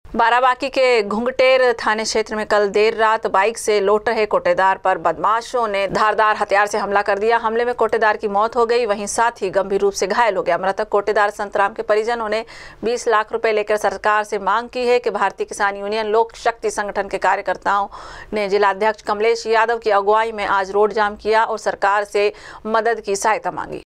बाराबांकी के घुंघटेर थाने क्षेत्र में कल देर रात बाइक से लौट रहे कोटेदार पर बदमाशों ने धारदार हथियार से हमला कर दिया। हमले में कोटेदार की मौत हो गई, वहीं साथ ही गंभीर रूप से घायल हो गया। मृतक कोटेदार संतराम के परिजनों ने 20 लाख रुपए लेकर सरकार से मांग की है कि भारतीय किसान यूनियन लोक शक्ति संगठन के कार्यकर्ताओं ने जिलाध्यक्ष कमलेश यादव की अगुवाई में आज रोड जाम किया और सरकार से मदद की सहायता मांगी।